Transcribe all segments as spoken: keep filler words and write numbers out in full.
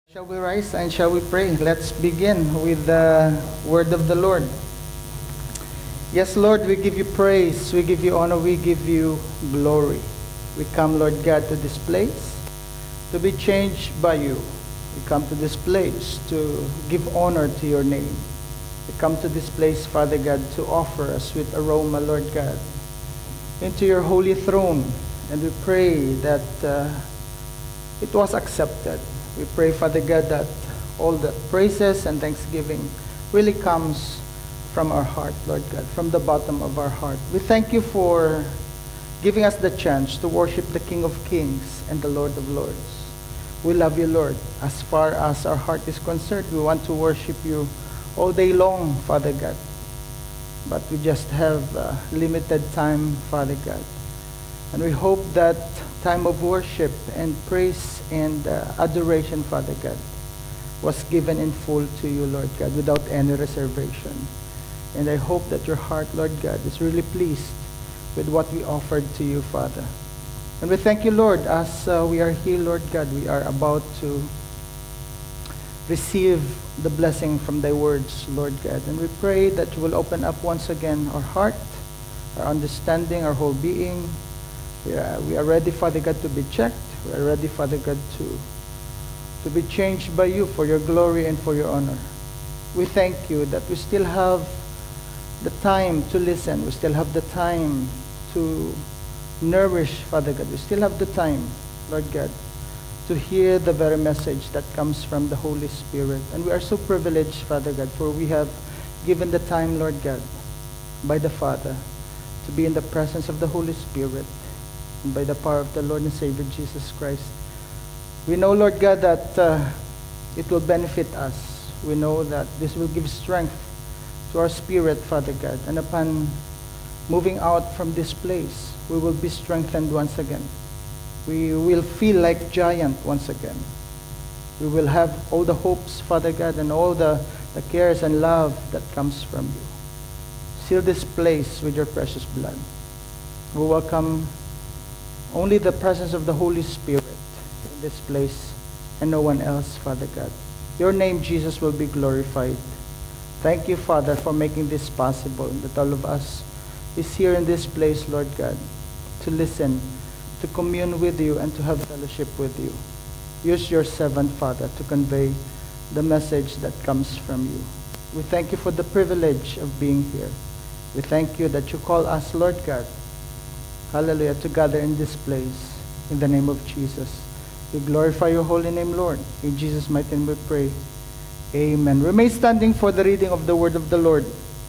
Shall we rise and shall we pray? Let's begin with the word of the Lord. Yes, Lord, we give you praise, we give you honor, we give you glory. We come, Lord God, to this place to be changed by you. We come to this place to give honor to your name. We come to this place, Father God, to offer a sweet aroma, Lord God, into your holy throne. And we pray that uh, it was accepted. We pray, Father God, that all the praises and thanksgiving really comes from our heart, Lord God, from the bottom of our heart. We thank you for giving us the chance to worship the King of Kings and the Lord of Lords. We love you, Lord. As far as our heart is concerned, we want to worship you all day long, Father God. But we just have uh, limited time, Father God. And we hope that time of worship and praise and uh, adoration, Father God, was given in full to you, Lord God, without any reservation. And I hope that your heart, Lord God, is really pleased with what we offered to you, Father. And we thank you, Lord, as uh, we are here, Lord God, we are about to receive the blessing from thy words, Lord God. And we pray that you will open up once again our heart, our understanding, our whole being. We are, we are ready, Father God, to be checked. We are ready, Father God, to, to be changed by you for your glory and for your honor. We thank you that we still have the time to listen. We still have the time to nourish, Father God. We still have the time, Lord God, to hear the very message that comes from the Holy Spirit. And we are so privileged, Father God, for we have given the time, Lord God, by the Father, to be in the presence of the Holy Spirit. And by the power of the Lord and Savior Jesus Christ. We know, Lord God, that uh, it will benefit us. We know that this will give strength to our spirit, Father God. And upon moving out from this place, we will be strengthened once again. We will feel like giant once again. We will have all the hopes, Father God, and all the, the cares and love that comes from you. Seal this place with your precious blood. We welcome only the presence of the Holy Spirit in this place and no one else, Father God. Your name, Jesus, will be glorified. Thank you, Father, for making this possible, that all of us is here in this place, Lord God, to listen, to commune with you, and to have fellowship with you. Use your servant, Father, to convey the message that comes from you. We thank you for the privilege of being here. We thank you that you call us, Lord God, hallelujah, to gather in this place. In the name of Jesus. We glorify your holy name, Lord. In Jesus' mighty name we pray. Amen. Remain standing for the reading of the word of the Lord.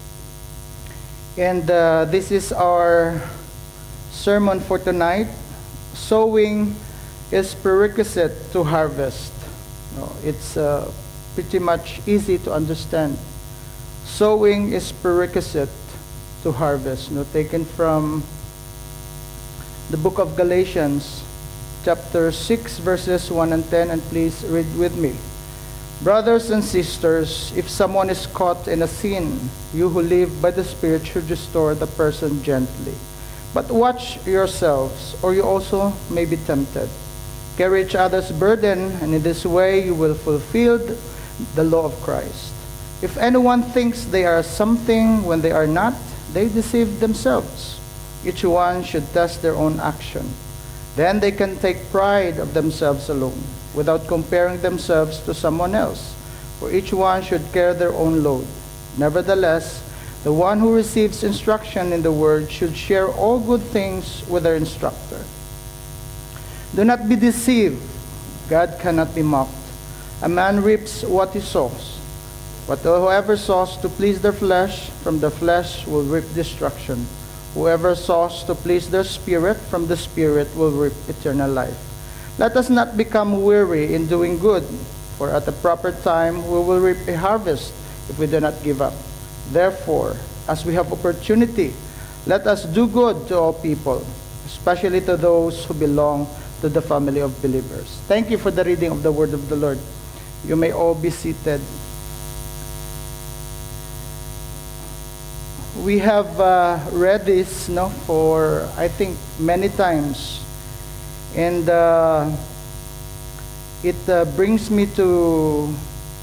And uh, this is our sermon for tonight. Sowing is prerequisite to harvest. No, it's uh, pretty much easy to understand. Sowing is prerequisite to harvest. No, taken from the book of Galatians, chapter six, verses one and ten, and please read with me. Brothers and sisters, if someone is caught in a sin, you who live by the Spirit should restore the person gently. But watch yourselves, or you also may be tempted. Carry each other's burden, and in this way you will fulfill the law of Christ. If anyone thinks they are something when they are not, they deceive themselves. Each one should test their own action. Then they can take pride of themselves alone, without comparing themselves to someone else. For each one should carry their own load. Nevertheless, the one who receives instruction in the word should share all good things with their instructor. Do not be deceived. God cannot be mocked. A man reaps what he sows. But whoever sows to please their flesh, from the flesh will reap destruction. Whoever sows to please their spirit, from the spirit will reap eternal life. Let us not become weary in doing good, for at the proper time we will reap a harvest if we do not give up. Therefore, as we have opportunity, let us do good to all people, especially to those who belong to the family of believers. Thank you for the reading of the word of the Lord. You may all be seated. We have uh, read this no, for, I think, many times. And uh, it uh, brings me to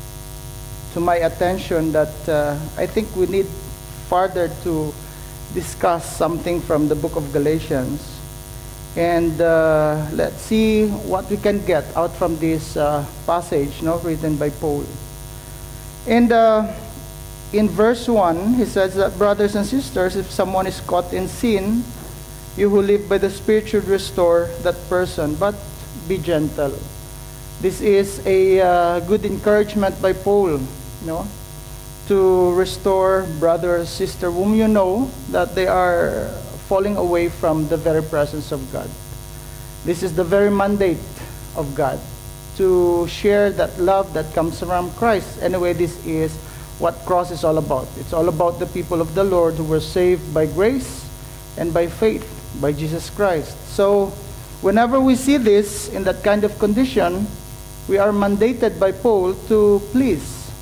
to my attention that uh, I think we need further to discuss something from the book of Galatians, and uh, let's see what we can get out from this uh, passage, no, written by Paul. And uh, in verse one, he says that, brothers and sisters, if someone is caught in sin, you who live by the Spirit should restore that person, but be gentle. This is a uh, good encouragement by Paul, you know, to restore brother or sister whom you know that they are falling away from the very presence of God. This is the very mandate of God, to share that love that comes from Christ. Anyway, this is what cross is all about. It's all about the people of the Lord who were saved by grace and by faith, by Jesus Christ. So whenever we see this in that kind of condition, we are mandated by Paul to please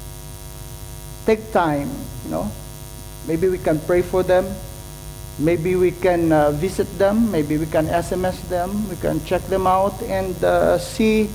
take time, you know. Maybe we can pray for them. Maybe we can uh, visit them. Maybe we can S M S them. We can check them out and uh, see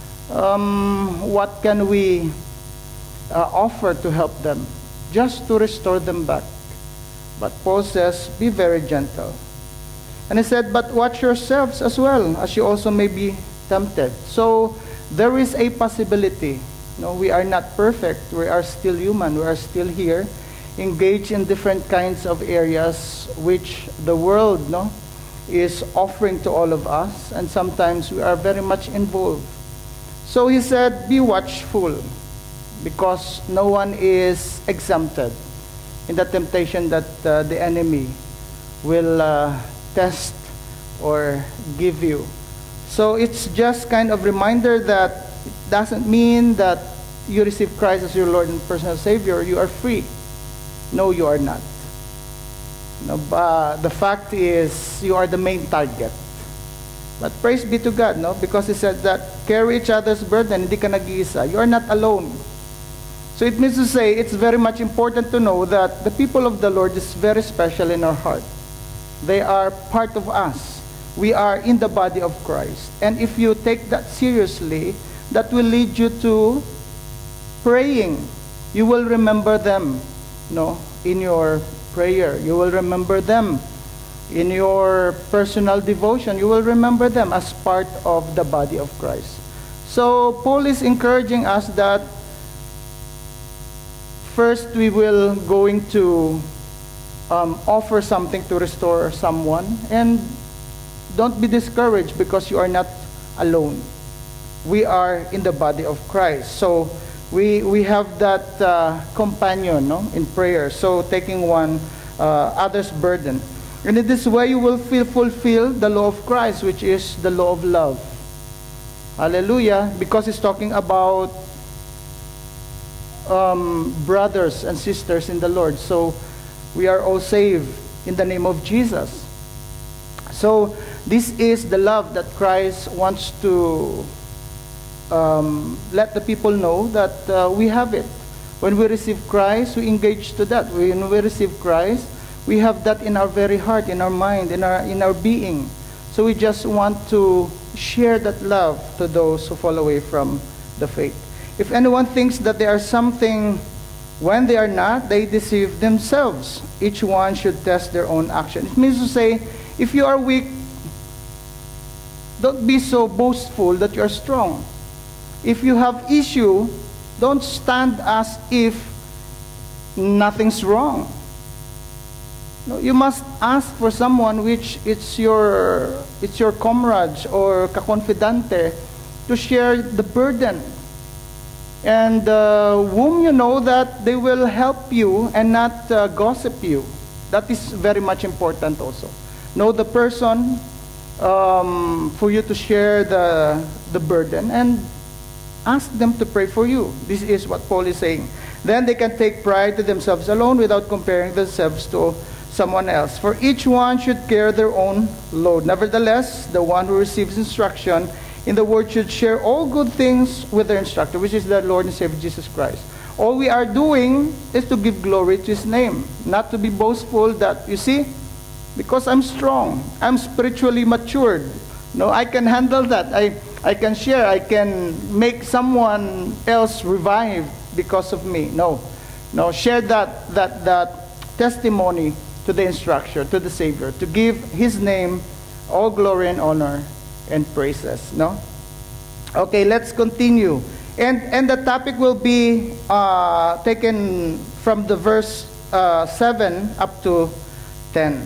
um, what can we uh, offer to help them, just to restore them back. But Paul says, be very gentle. And he said, but watch yourselves as well, as you also may be tempted. So there is a possibility. No, we are not perfect. We are still human. We are still here, engaged in different kinds of areas which the world, no, is offering to all of us, and sometimes we are very much involved. So he said, be watchful, because no one is exempted in the temptation that uh, the enemy will uh, test or give you. So it's just kind of reminder that it doesn't mean that you receive Christ as your Lord and personal Savior, you are free. No, you are not. No, but the fact is, you are the main target. But praise be to God, no? Because He said that carry each other's burden, hindi ka nag-iisa. You are not alone. So it means to say, it's very much important to know that the people of the Lord is very special in our heart. They are part of us. We are in the body of Christ. And if you take that seriously, that will lead you to praying. You will remember them, no, in your prayer. You will remember them in your personal devotion. You will remember them as part of the body of Christ. So Paul is encouraging us that first we will going to um, offer something to restore someone, and don't be discouraged because you are not alone. We are in the body of Christ. So we we have that uh, companion, no, in prayer. So taking one uh, other's burden. And in this way you will feel, fulfill the law of Christ, which is the law of love. Hallelujah. Because it's talking about um, brothers and sisters in the Lord. So we are all saved in the name of Jesus. So this is the love that Christ wants to um, let the people know that uh, we have it. When we receive Christ, we engage to that. When we receive Christ, we have that in our very heart, in our mind, in our in our being. So we just want to share that love to those who fall away from the faith. If anyone thinks that they are something when they are not, they deceive themselves. Each one should test their own action. It means to say, if you are weak, don't be so boastful that you are strong. If you have issue, don't stand as if nothing's wrong. No, you must ask for someone which it's your it's your comrade or kakonfidante to share the burden, and uh, whom you know that they will help you and not uh, gossip you. That is very much important also. Know the person um, for you to share the the burden, and ask them to pray for you. This is what Paul is saying. Then they can take pride to themselves alone without comparing themselves to someone else. For each one should carry their own load. Nevertheless, the one who receives instruction in the word should share all good things with their instructor, which is the Lord and Savior Jesus Christ. All we are doing is to give glory to His name, not to be boastful that, you see, because I'm strong, I'm spiritually matured. No, I can handle that. I I can share, I can make someone else revive because of me. No. No, share that, that, that testimony to the instructor, to the Savior, to give His name all glory and honor and praises. No? Okay, let's continue. And, and the topic will be uh, taken from the verse uh, seven up to ten.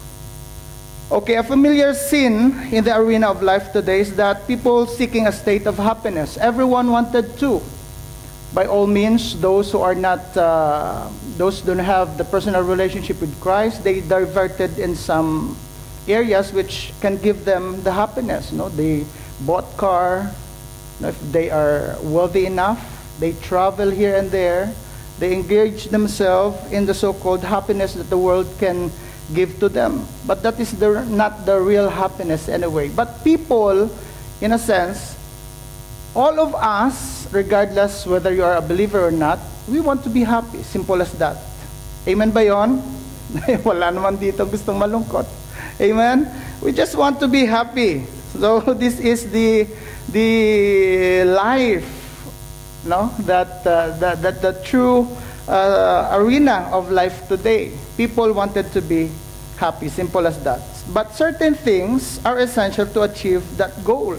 Okay, a familiar sin in the arena of life today is that people seeking a state of happiness. Everyone wanted to. By all means, those who are not, uh, those who don't have the personal relationship with Christ, they diverted in some areas which can give them the happiness. No, they bought car. If they are wealthy enough, they travel here and there. They engage themselves in the so-called happiness that the world can give to them. But that is the, not the real happiness anyway. But people, in a sense, all of us, regardless whether you are a believer or not, we want to be happy. Simple as that. Amen ba yun? Wala naman dito gustong malungkot. Amen? We just want to be happy. So this is the the life, no, that uh, that, that the true uh, arena of life today. People wanted to be happy, simple as that. But certain things are essential to achieve that goal.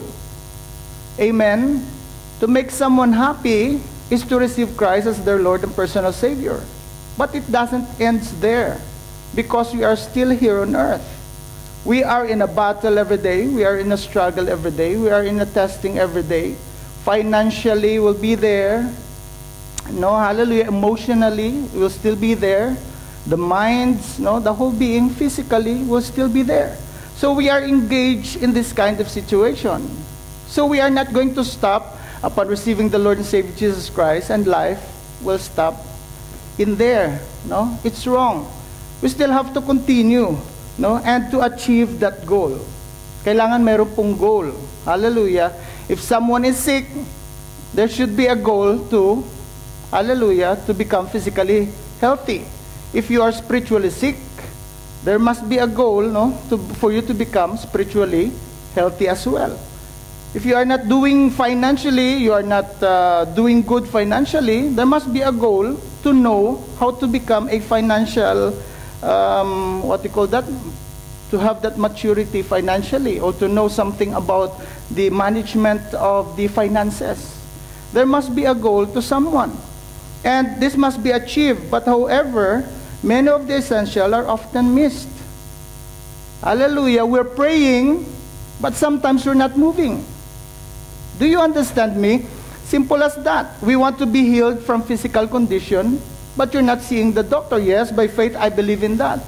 Amen. To make someone happy is to receive Christ as their Lord and personal Savior. But it doesn't end there, because we are still here on earth. We are in a battle every day. We are in a struggle every day. We are in a testing every day. Financially, we'll be there. No, hallelujah. Emotionally, we'll still be there. The minds, no, the whole being, physically, will still be there. So we are engaged in this kind of situation. So we are not going to stop upon receiving the Lord and Savior Jesus Christ, and life will stop in there. No, it's wrong. We still have to continue. No, and to achieve that goal. Kailangan meron pong goal. Hallelujah. If someone is sick, there should be a goal to, hallelujah, to become physically healthy. If you are spiritually sick, there must be a goal, no, to, for you to become spiritually healthy as well. If you are not doing financially, you are not uh, doing good financially, there must be a goal to know how to become a financial Um, what you call that, to have that maturity financially, or to know something about the management of the finances. There must be a goal to someone, and this must be achieved. But however, many of the essential are often missed. Hallelujah. We're praying, but sometimes we're not moving. Do you understand me? Simple as that. We want to be healed from physical condition, but you're not seeing the doctor. Yes, by faith, I believe in that.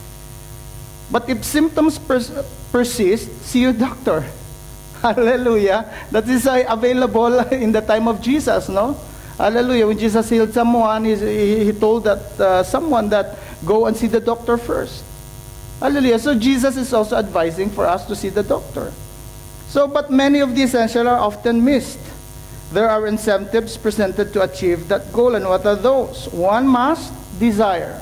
But if symptoms pers persist, see your doctor. Hallelujah. That is uh, available in the time of Jesus, no? Hallelujah. When Jesus healed someone, he, he told that uh, someone that go and see the doctor first. Hallelujah. So Jesus is also advising for us to see the doctor. So, but many of the essential are often missed. There are incentives presented to achieve that goal. And what are those? One must desire.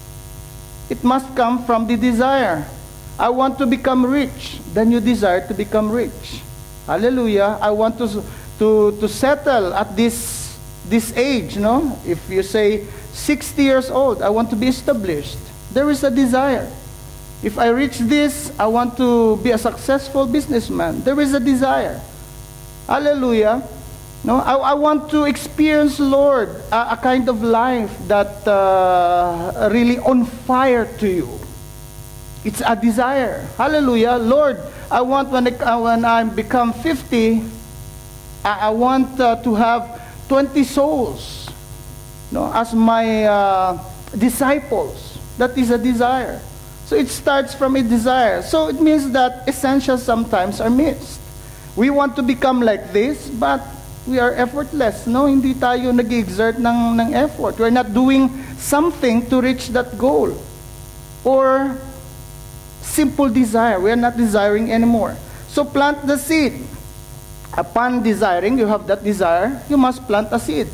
It must come from the desire. I want to become rich. Then you desire to become rich. Hallelujah. I want to, to, to settle at this, this age, no? If you say sixty years old, I want to be established. There is a desire. If I reach this, I want to be a successful businessman. There is a desire. Hallelujah. No, I, I want to experience, Lord, a, a kind of life that uh, really on fire to you. It's a desire. Hallelujah. Lord, I want when I, when I become fifty, I, I want uh, to have twenty souls, no, as my uh, disciples. That is a desire. So it starts from a desire. So it means that essentials sometimes are missed. We want to become like this, but we are effortless. No, hindi tayo nag-exert ng, ng effort. We're not doing something to reach that goal. Or simple desire. We are not desiring anymore. So plant the seed. Upon desiring, you have that desire, you must plant a seed.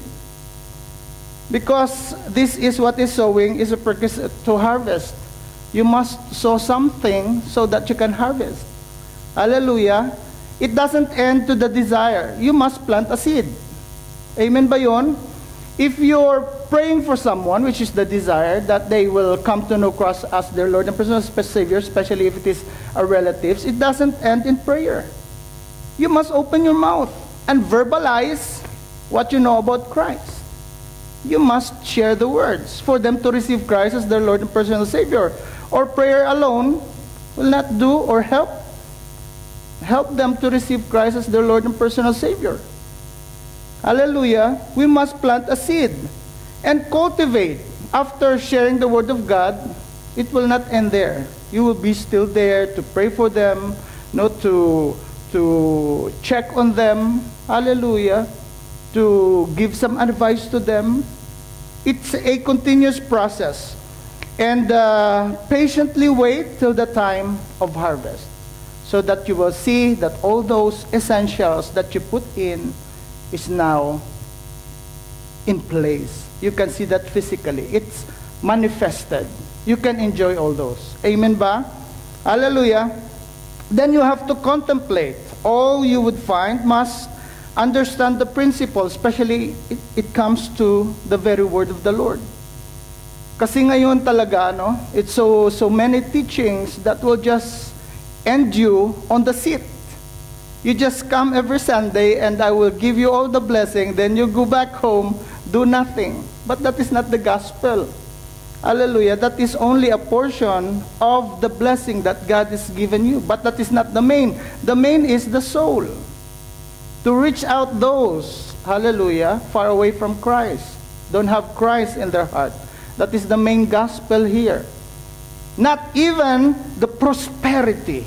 Because this is what is sowing, is a prerequisite to harvest. You must sow something so that you can harvest. Hallelujah. it doesn't end to the desire. You must plant a seed. Amen ba yun? If you're praying for someone, which is the desire, that they will come to know Christ as their Lord and personal Savior, especially if it is a relatives, it doesn't end in prayer. You must open your mouth and verbalize what you know about Christ. You must share the words for them to receive Christ as their Lord and personal Savior. Or prayer alone will not do or help. Help them to receive Christ as their Lord and personal Savior. Hallelujah. We must plant a seed and cultivate. After sharing the Word of God, it will not end there. You will be still there to pray for them, not to, to check on them. Hallelujah. To give some advice to them. It's a continuous process. And uh, patiently wait till the time of harvest, so that you will see that all those essentials that you put in is now in place. You can see that physically. It's manifested. You can enjoy all those. Amen ba? Hallelujah. Then you have to contemplate. All you would find must understand the principle, especially it, it comes to the very word of the Lord. Kasi ngayon talaga, no, it's so, so many teachings that will just end you on the seat. You just come every Sunday and I will give you all the blessing, then you go back home, do nothing. But that is not the gospel. Hallelujah. That is only a portion of the blessing that God has given you. But that is not the main. The main is the soul. To reach out those, hallelujah, far away from Christ. Don't have Christ in their heart. That is the main gospel here. Not even the prosperity.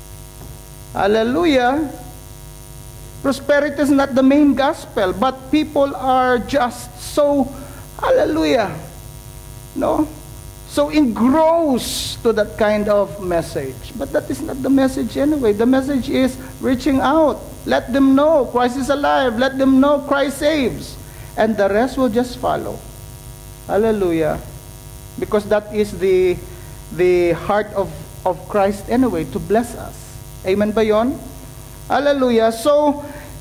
Hallelujah. Prosperity is not the main gospel, but people are just so, hallelujah, no? So engrossed to that kind of message. But that is not the message anyway. The message is reaching out. Let them know Christ is alive. Let them know Christ saves. And the rest will just follow. Hallelujah. Because that is the the heart of, of Christ anyway, to bless us. Amen ba yun? Hallelujah. So,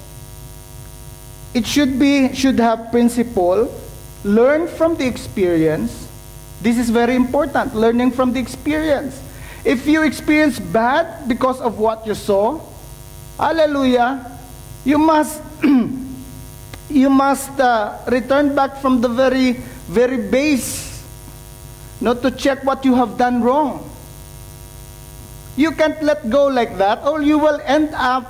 it should be, should have principle. Learn from the experience. This is very important, learning from the experience. If you experience bad because of what you saw, hallelujah, you must, you must uh, return back from the very, very base, not to check what you have done wrong. You can't let go like that, or you will end up,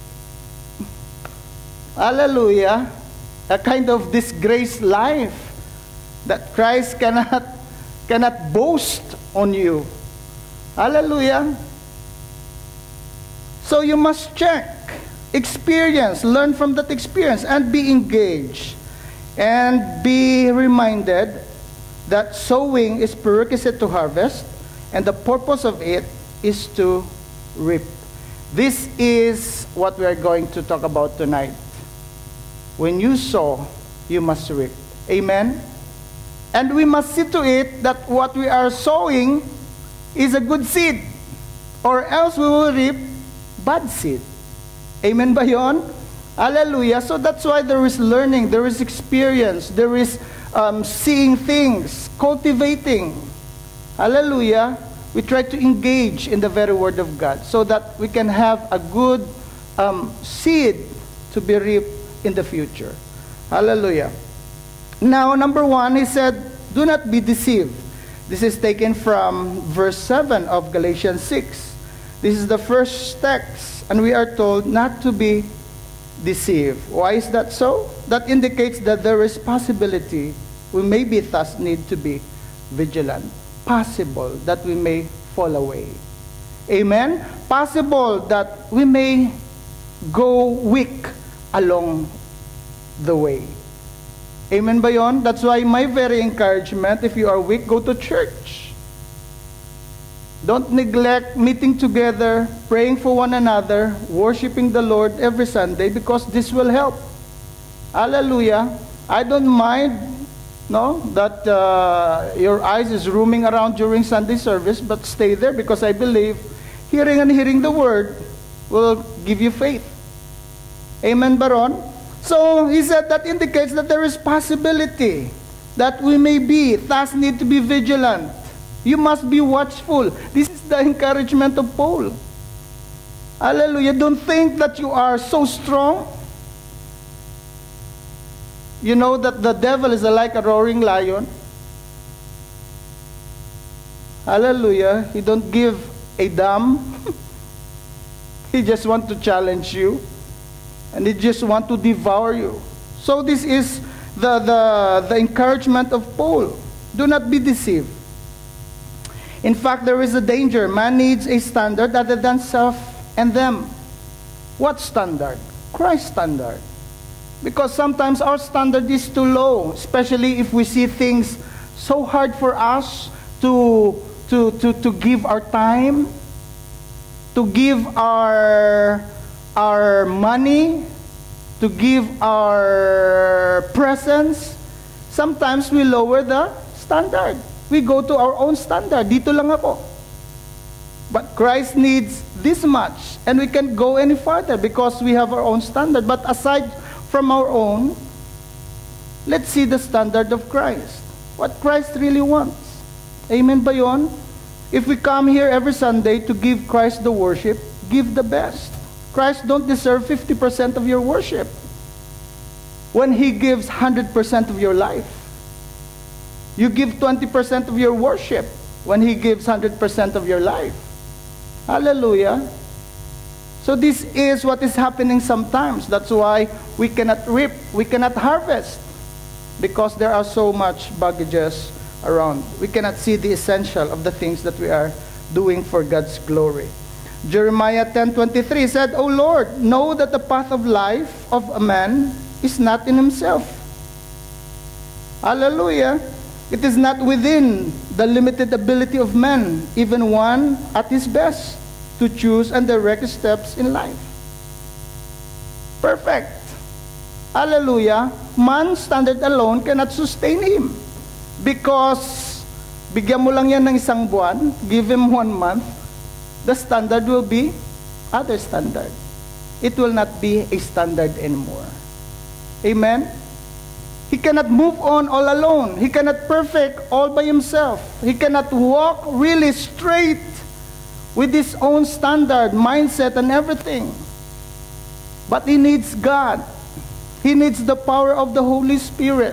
hallelujah, a kind of disgraced life that Christ cannot, cannot boast on you. Hallelujah. So you must check, experience, learn from that experience, and be engaged. And be reminded that sowing is prerequisite to harvest, and the purpose of it is to reap. This is what we are going to talk about tonight. When you sow, you must reap. Amen? And we must see to it that what we are sowing is a good seed, or else we will reap bad seed. Amen ba yun? Hallelujah. So that's why there is learning, there is experience, there is um, seeing things, cultivating. Hallelujah. We try to engage in the very word of God so that we can have a good um, seed to be reaped in the future. Hallelujah. Now, number one, he said, do not be deceived. This is taken from verse seven of Galatians six. This is the first text, and we are told not to be deceived. Why is that so? That indicates that there is possibility. We may be thus need to be vigilant. Possible that we may fall away. Amen? Possible that we may go weak along the way. Amen ba yun? That's why my very encouragement, if you are weak, go to church. Don't neglect meeting together, praying for one another, worshiping the Lord every Sunday, because this will help. Hallelujah. I don't mind, no, that uh, your eyes is roaming around during Sunday service, but stay there, because I believe hearing and hearing the word will give you faith. Amen, Baron? So, he said that indicates that there is possibility that we may be, thus need to be vigilant. You must be watchful. This is the encouragement of Paul. Hallelujah. Don't think that you are so strong. You know that the devil is like a roaring lion. Hallelujah. He don't give a damn. He just want to challenge you. And he just want to devour you. So this is the, the, the encouragement of Paul. Do not be deceived. In fact, there is a danger. Man needs a standard other than self and them. What standard? Christ's standard. Because sometimes our standard is too low, especially if we see things so hard for us to, to, to, to give our time, to give our, our money, to give our presence. Sometimes we lower the standard. We go to our own standard. Dito lang ako. But Christ needs this much. And we can't go any farther because we have our own standard. But aside from our own, let's see the standard of Christ. What Christ really wants. Amen ba yun? If we come here every Sunday to give Christ the worship, give the best. Christ don't deserve fifty percent of your worship when He gives one hundred percent of your life. You give twenty percent of your worship when He gives one hundred percent of your life. Hallelujah. So this is what is happening sometimes. That's why we cannot reap, we cannot harvest, because there are so much baggages around. We cannot see the essential of the things that we are doing for God's glory. Jeremiah ten twenty-three said, O Lord, know that the path of life of a man is not in himself. Hallelujah. It is not within the limited ability of man, even one at his best, to choose and direct his steps in life. Perfect. Hallelujah. Man's standard alone cannot sustain him. Because, bigyan mo lang yan ng isang buwan, give him one month, the standard will be other standard. It will not be a standard anymore. Amen? He cannot move on all alone. He cannot perfect all by himself. He cannot walk really straight with his own standard, mindset, and everything. But he needs God. He needs the power of the Holy Spirit.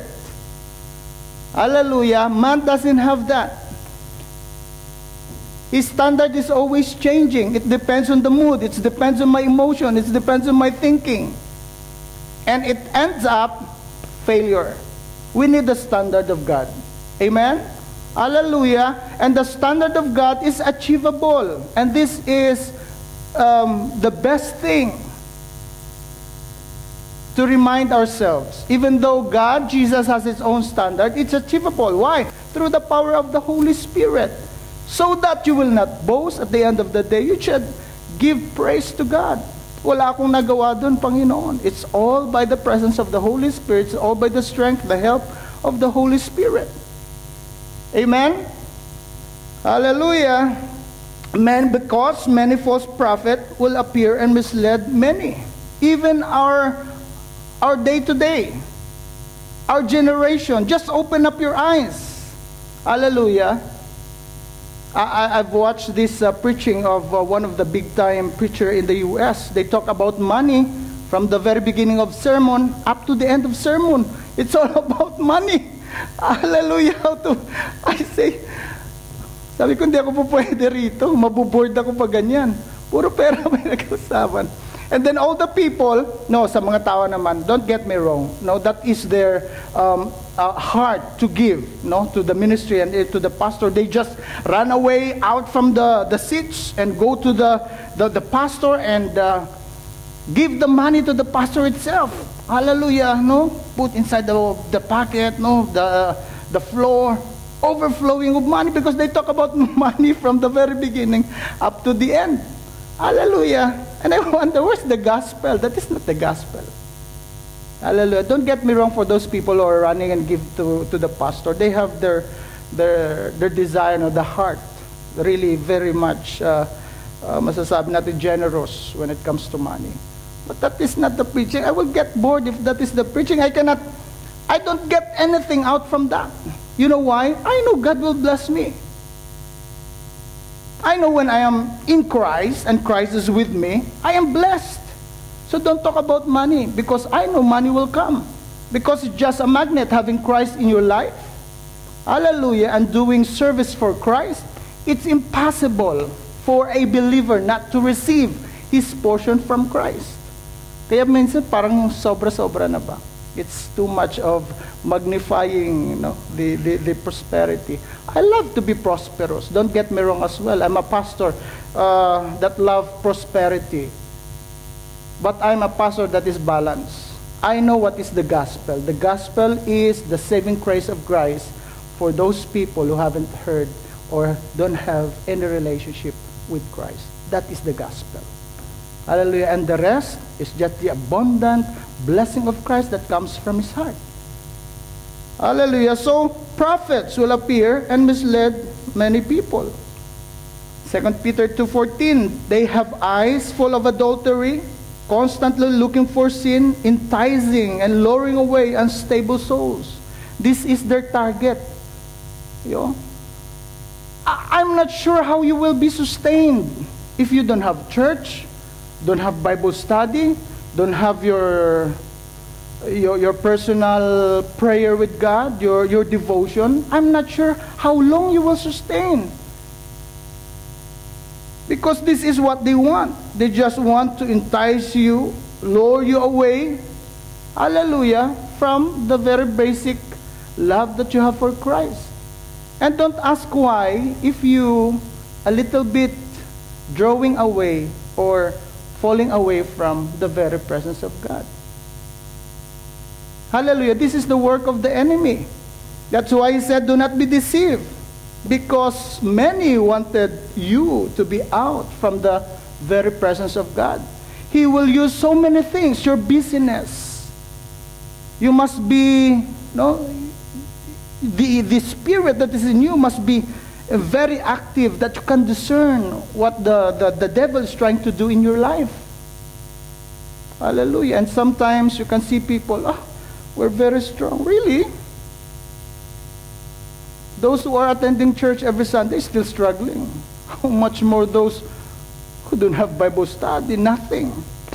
Hallelujah. Man doesn't have that. His standard is always changing. It depends on the mood. It depends on my emotion. It depends on my thinking. And it ends up failure. We need the standard of God. Amen? Hallelujah. And the standard of God is achievable. And this is um, the best thing to remind ourselves. Even though God, Jesus, has His own standard, it's achievable. Why? Through the power of the Holy Spirit. So that you will not boast at the end of the day. You should give praise to God. Wala akong nagawa dun, Panginoon. It's all by the presence of the Holy Spirit. It's all by the strength, the help of the Holy Spirit. Amen? Hallelujah. Men, because many false prophets will appear and mislead many. Even our, our day-to-day, our generation. Just open up your eyes. Hallelujah. I, I've watched this uh, preaching of uh, one of the big-time preacher in the U S They talk about money from the very beginning of sermon up to the end of sermon. It's all about money. Hallelujah. How to, I say, sabi ko, hindi ako po pwede rito. Mabuboard ako pa ganyan. Puro pera may nag-usapan. And then all the people, no, sa mga tao naman, don't get me wrong. No, that is their um, uh, heart to give, no, to the ministry and uh, to the pastor. They just run away out from the, the seats and go to the, the, the pastor and uh, give the money to the pastor itself. Hallelujah, no? Put inside the, the pocket, no, the, the floor, overflowing of money, because they talk about money from the very beginning up to the end. Hallelujah. And I wonder, where's the gospel? That is not the gospel. Hallelujah. Don't get me wrong for those people who are running and give to, to the pastor. They have their, their, their desire, no, the heart, really very much, uh, uh, masasabi natin, generous when it comes to money. But that is not the preaching. I will get bored if that is the preaching. I cannot, I don't get anything out from that. You know why? I know God will bless me. I know when I am in Christ and Christ is with me, I am blessed. So don't talk about money, because I know money will come. Because it's just a magnet having Christ in your life. Hallelujah. And doing service for Christ. It's impossible for a believer not to receive his portion from Christ. Kaya minsan parang sobra-sobra na ba? It's too much of magnifying, you know, the, the, the prosperity. I love to be prosperous. Don't get me wrong as well. I'm a pastor uh, that love prosperity. But I'm a pastor that is balanced. I know what is the gospel. The gospel is the saving grace of Christ for those people who haven't heard or don't have any relationship with Christ. That is the gospel. Hallelujah. And the rest is just the abundant blessing of Christ that comes from his heart. Hallelujah. So, prophets will appear and mislead many people. Second Peter two fourteen, they have eyes full of adultery, constantly looking for sin, enticing and luring away unstable souls. This is their target. You know? I I'm not sure how you will be sustained if you don't have church, don't have Bible study, don't have your, your, your personal prayer with God, your, your devotion. I'm not sure how long you will sustain. Because this is what they want. They just want to entice you, lure you away, hallelujah, from the very basic love that you have for Christ. And don't ask why if you a little bit drawing away or falling away from the very presence of God. Hallelujah. This is the work of the enemy. That's why he said, do not be deceived. Because many wanted you to be out from the very presence of God. He will use so many things. Your busyness. You must be, no, the, the spirit that is in you must be very active, that you can discern what the, the, the devil is trying to do in your life. Hallelujah. And sometimes you can see people, oh, we're very strong. Really? Those who are attending church every Sunday still struggling. How much more those who don't have Bible study? Nothing.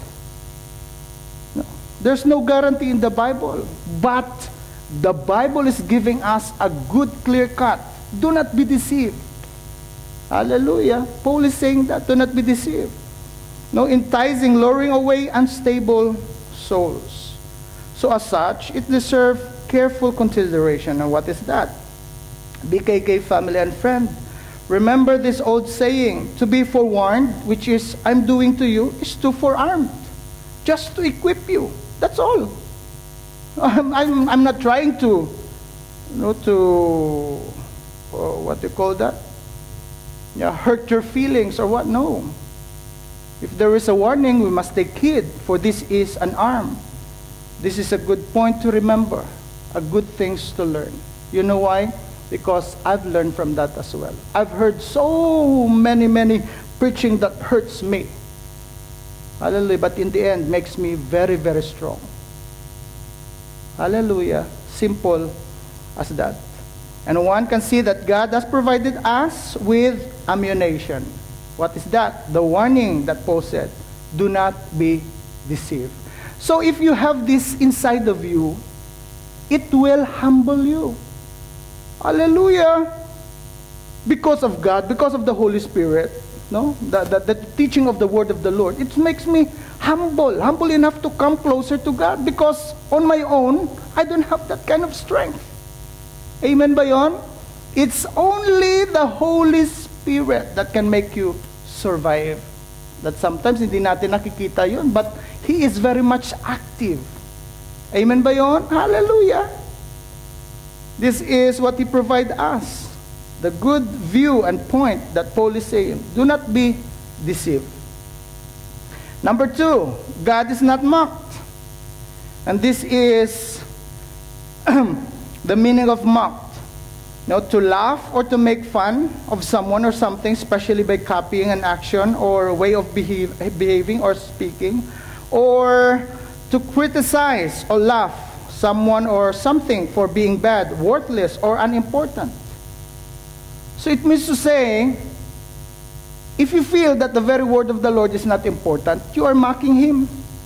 No. There's no guarantee in the Bible. But the Bible is giving us a good clear cut. Do not be deceived. Hallelujah. Paul is saying that. Do not be deceived. No, enticing, luring away unstable souls. So as such, it deserves careful consideration. And what is that? B K K family and friend, remember this old saying, to be forewarned, which is, I'm doing to you, is to forearmed. Just to equip you. That's all. I'm, I'm, I'm not trying to, you know, to, oh, what do you call that? Yeah, hurt your feelings or what? No. If there is a warning, we must take heed, for this is an arm. This is a good point to remember, a good things to learn. You know why? Because I've learned from that as well. I've heard so many, many preaching that hurts me. Hallelujah. But in the end, makes me very, very strong. Hallelujah. Simple as that. And one can see that God has provided us with ammunition. What is that? The warning that Paul said, do not be deceived. So if you have this inside of you, it will humble you. Hallelujah. Because of God, because of the Holy Spirit, no, the, the, the teaching of the word of the Lord, it makes me humble, humble enough to come closer to God, because on my own, I don't have that kind of strength. Amen ba yun? It's only the Holy Spirit that can make you survive. That sometimes hindi natin nakikita yun, but He is very much active. Amen ba yun? Hallelujah. This is what He provides us. The good view and point that Paul is saying. Do not be deceived. Number two, God is not mocked. And this is the meaning of mocked. Now, to laugh or to make fun of someone or something, especially by copying an action or way of behave, behaving or speaking, or to criticize or laugh someone or something for being bad, worthless, or unimportant. So it means to say, if you feel that the very word of the Lord is not important, you are mocking Him.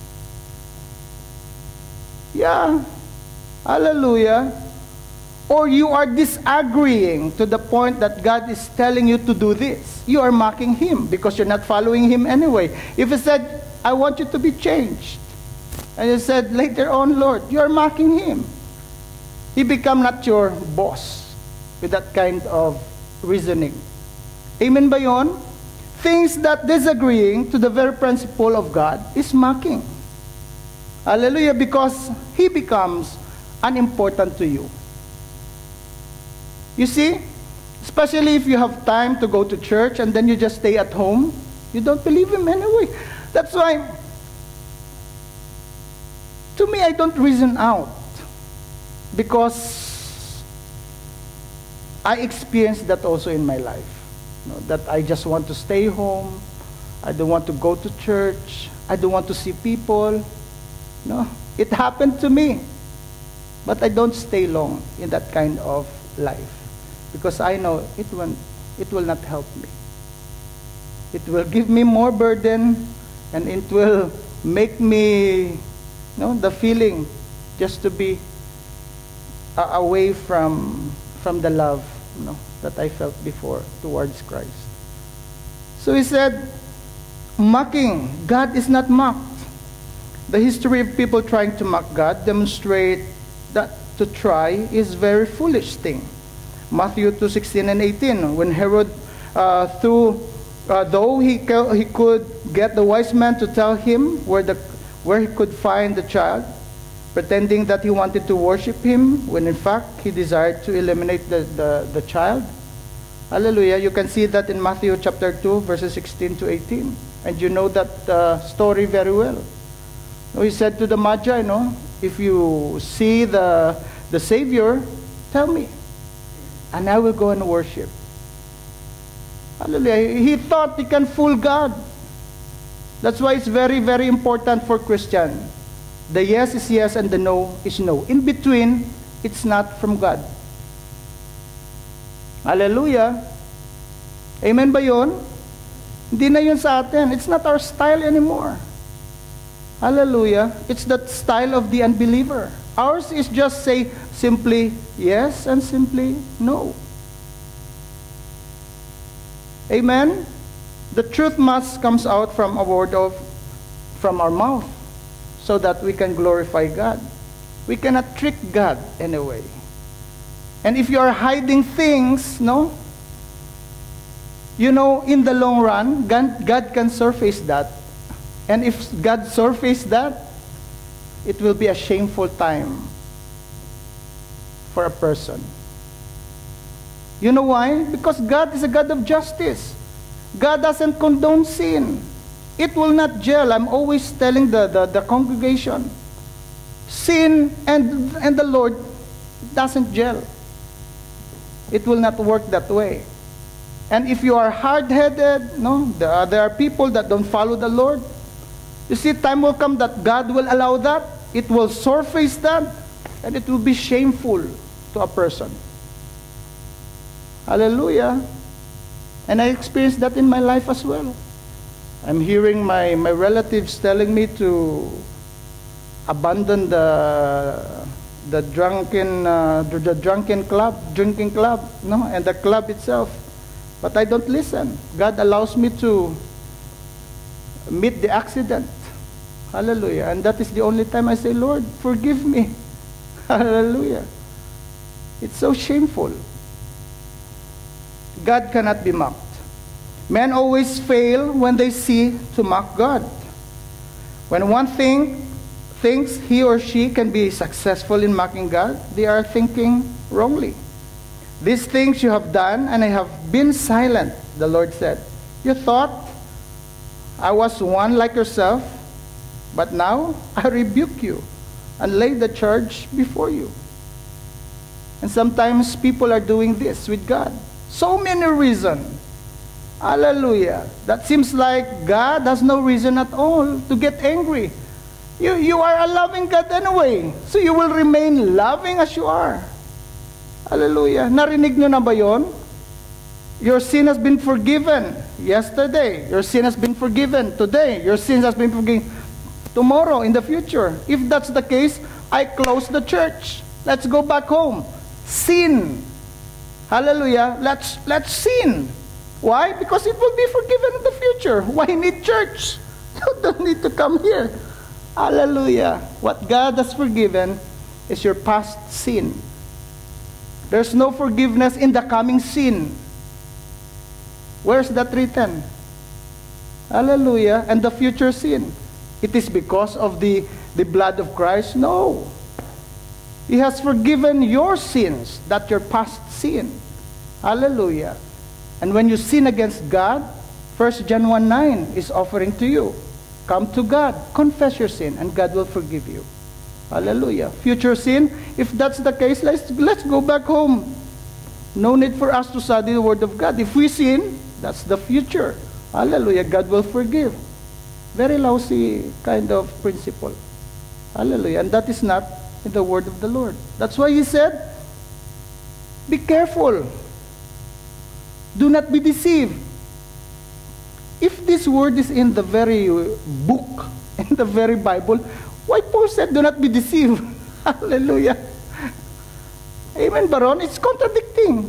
Yeah. Hallelujah. Or you are disagreeing to the point that God is telling you to do this. You are mocking Him because you're not following Him anyway. If He said, I want you to be changed, and you said later on, Lord, you are mocking Him. He become not your boss with that kind of reasoning. Amen ba yun? Things that disagreeing to the very principle of God is mocking. Hallelujah, because He becomes unimportant to you. You see, especially if you have time to go to church and then you just stay at home, you don't believe Him anyway. That's why, to me, I don't reason out, because I experienced that also in my life. You know, that I just want to stay home, I don't want to go to church, I don't want to see people. No, it happened to me, but I don't stay long in that kind of life, because I know it will, it will not help me. It will give me more burden, and it will make me, you know, the feeling just to be uh, away from from the love, you know, that I felt before towards Christ. So he said, mocking. God is not mocked. The history of people trying to mock God demonstrate that to try is very foolish thing. Matthew two sixteen and eighteen, when Herod, uh, through, uh, though he, he could get the wise man to tell him where, the, where he could find the child, pretending that he wanted to worship him, when in fact he desired to eliminate the, the, the child. Hallelujah. You can see that in Matthew chapter two, verses sixteen to eighteen. And you know that uh, story very well. So he said to the Magi, no, if you see the, the Savior, tell me, and I will go and worship. Hallelujah. He thought he can fool God. That's why it's very, very important for Christian. The yes is yes and the no is no. In between, it's not from God. Hallelujah. Amen ba yun? Hindi na yun sa atin. It's not our style anymore. Hallelujah. It's the style of the unbeliever. Ours is just say simply yes and simply no. Amen? The truth must comes out from a word of, from our mouth, so that we can glorify God. We cannot trick God anyway. And if you are hiding things, no, you know, in the long run, God, God can surface that. And if God surfaces that, it will be a shameful time for a person. You know why? Because God is a God of justice. God doesn't condone sin. It will not gel. I'm always telling the, the, the congregation, sin and, and the Lord doesn't gel. It will not work that way. And if you are hard-headed, no, there are, there are people that don't follow the Lord. You see, time will come that God will allow that. It will surface that, and it will be shameful to a person. Hallelujah. And I experienced that in my life as well. I'm hearing my, my relatives telling me to abandon the the drunken uh, the, the drunken club, drinking club, no, and the club itself. But I don't listen. God allows me to meet the accident. Hallelujah. And that is the only time I say, Lord, forgive me. Hallelujah. It's so shameful. God cannot be mocked. Men always fail when they see to mock God. When one thing thinks he or she can be successful in mocking God, they are thinking wrongly. These things you have done, and I have been silent, the Lord said. You thought I was one like yourself, but now I rebuke you and lay the charge before you. And sometimes people are doing this with God. So many reasons. Hallelujah. That seems like God has no reason at all to get angry. You, you are a loving God anyway. So you will remain loving as you are. Hallelujah. Narinig nyo na ba yun? Your sin has been forgiven yesterday. Your sin has been forgiven today. Your sin has been forgiven tomorrow, in the future. If that's the case, I close the church. Let's go back home. Sin. Hallelujah. Let's, let's sin. Why? Because it will be forgiven in the future. Why need church? You don't need to come here. Hallelujah. What God has forgiven is your past sin. There's no forgiveness in the coming sin. Where's that written? Hallelujah. And the future sin. It is because of the, the blood of Christ? No. He has forgiven your sins, that your past sin. Hallelujah. And when you sin against God, First John one nine is offering to you. Come to God, confess your sin, and God will forgive you. Hallelujah. Future sin, if that's the case, let's, let's go back home. No need for us to study the Word of God. If we sin, that's the future. Hallelujah. God will forgive. Very lousy kind of principle. Hallelujah. And that is not in the Word of the Lord. That's why He said, be careful. Do not be deceived. If this word is in the very book, in the very Bible, why Paul said, do not be deceived? Hallelujah. Amen, Baron. It's contradicting.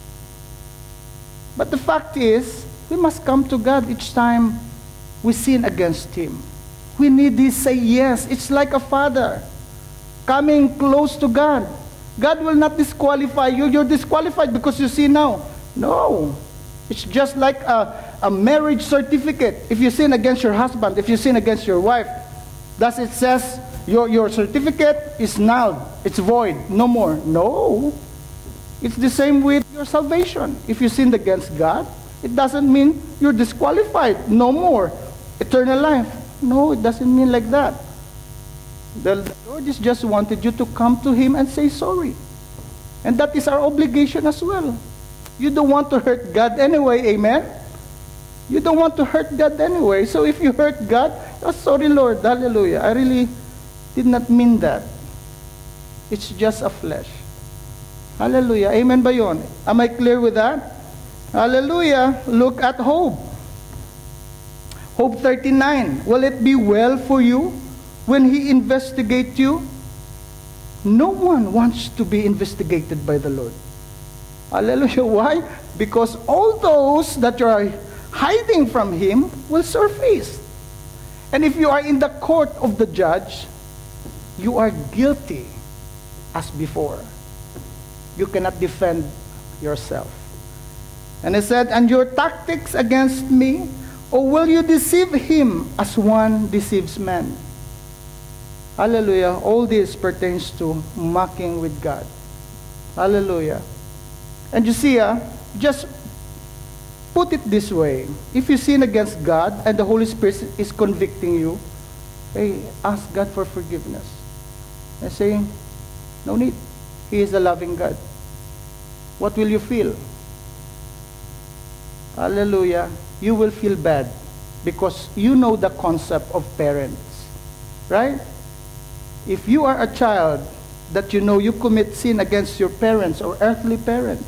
But the fact is, we must come to God each time we sin against Him. We need to say yes. It's like a father coming close to God. God will not disqualify you. You're disqualified because you sin now. No. It's just like a, a marriage certificate. If you sin against your husband, if you sin against your wife, thus it says, your, your certificate is null. It's void. No more. No. It's the same with your salvation. If you sinned against God, it doesn't mean you're disqualified. No more. Eternal life. No, it doesn't mean like that. The, the Lord is just wanted you to come to Him and say sorry. And that is our obligation as well. You don't want to hurt God anyway, amen? You don't want to hurt God anyway. So if you hurt God, oh, sorry Lord, hallelujah. I really did not mean that. It's just a flesh. Hallelujah. Amen ba yun? Am I clear with that? Hallelujah. Look at Job. Job thirty-nine. Will it be well for you when He investigates you? No one wants to be investigated by the Lord. Hallelujah. Why? Because all those that are hiding from Him will surface. And if you are in the court of the judge, you are guilty as before. You cannot defend yourself. And He said, and your tactics against me, or will you deceive him as one deceives man? Hallelujah. All this pertains to mocking with God. Hallelujah. And you see, uh, just put it this way. If you sin against God and the Holy Spirit is convicting you, hey, ask God for forgiveness. And say, no need. He is a loving God. What will you feel? Hallelujah. You will feel bad because you know the concept of parents. Right? If you are a child that you know you commit sin against your parents or earthly parents,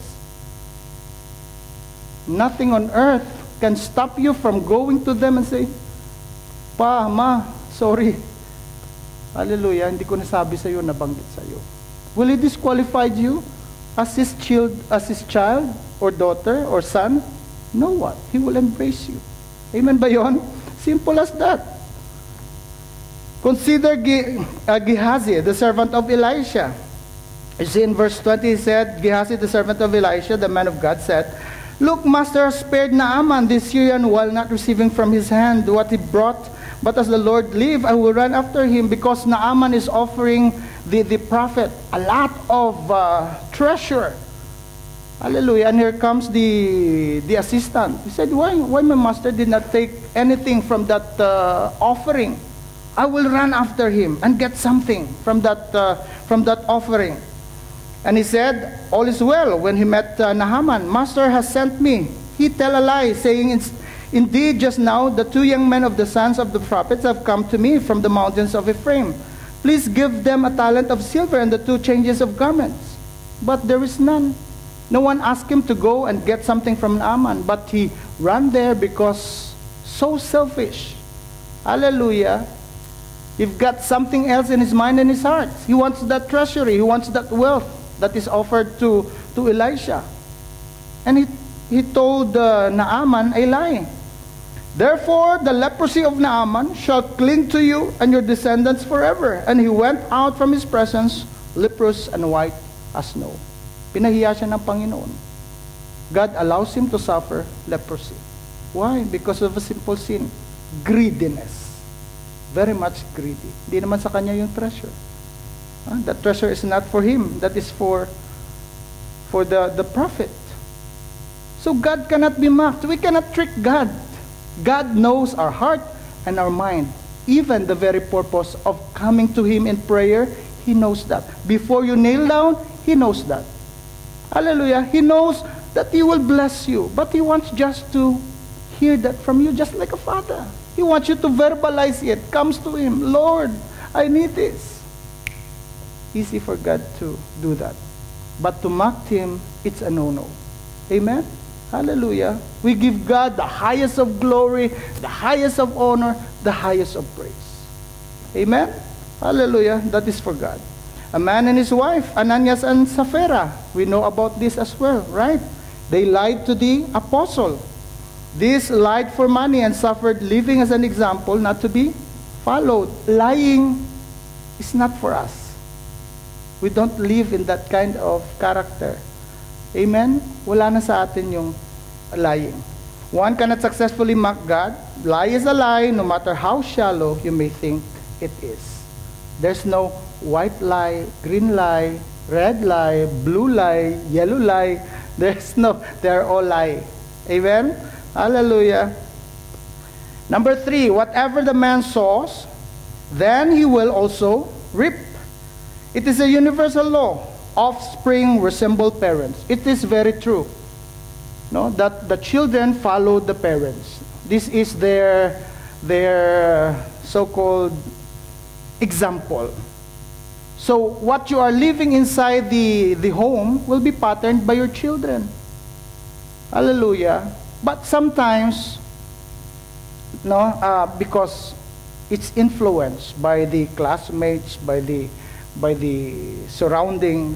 nothing on earth can stop you from going to them and say, Pa, Ma, sorry. Hallelujah, hindi ko nasabi sa iyo, nabanggit sa iyo. Will He disqualify you as His child, as His child or daughter or son? No what? He will embrace you. Amen ba yun? Simple as that. Consider Ge uh, Gehazi, the servant of Elisha. You see in verse twenty, he said, Gehazi, the servant of Elisha, the man of God, said, Look, master spared Naaman the Syrian while not receiving from his hand what he brought. But as the Lord live, I will run after him, because Naaman is offering the, the prophet a lot of uh, treasure. Hallelujah. And here comes the, the assistant. He said, why, why my master did not take anything from that uh, offering? I will run after him and get something from that, uh, from that offering. And he said, all is well. When he met uh, Naaman, Master has sent me. He tell a lie, saying, Indeed, just now, the two young men of the sons of the prophets have come to me from the mountains of Ephraim. Please give them a talent of silver and the two changes of garments. But there is none. No one asked him to go and get something from Naaman, but he ran there because so selfish. Hallelujah. You've got something else in his mind and his heart. He wants that treasury. He wants that wealth that is offered to, to Elisha. And he, he told uh, Naaman a lie. Therefore, the leprosy of Naaman shall cling to you and your descendants forever. And he went out from his presence, leprous and white as snow. Pinahiya siya ng Panginoon. God allows him to suffer leprosy. Why? Because of a simple sin. Greediness. Very much greedy. Hindi naman sa kanya yung treasure. Huh? That treasure is not for him. That is for, for the, the prophet. So God cannot be mocked. We cannot trick God. God knows our heart and our mind. Even the very purpose of coming to Him in prayer, He knows that. Before you kneel down, He knows that. Hallelujah. He knows that He will bless you. But He wants just to hear that from you, just like a father. He wants you to verbalize it. Comes to Him, Lord, I need this. Easy for God to do that. But to mock Him, it's a no-no. Amen? Hallelujah. We give God the highest of glory, the highest of honor, the highest of praise. Amen? Hallelujah. That is for God. A man and his wife, Ananias and Sapphira. We know about this as well, right? They lied to the apostle. This lied for money and suffered, living as an example not to be followed. Lying is not for us. We don't live in that kind of character. Amen? Wala na sa atin yung lying. One cannot successfully mock God. Lie is a lie, no matter how shallow you may think it is. There's no white lie, green lie, red lie, blue lie, yellow lie. There's no, they're all lie. Amen? Hallelujah. Number three, whatever the man sows, then he will also reap. It is a universal law. Offspring resemble parents. It is very true. No, that the children follow the parents. This is their their so-called example. So what you are living inside the, the home will be patterned by your children. Hallelujah. But sometimes, no, uh, because it's influenced by the classmates, by the by the surroundings.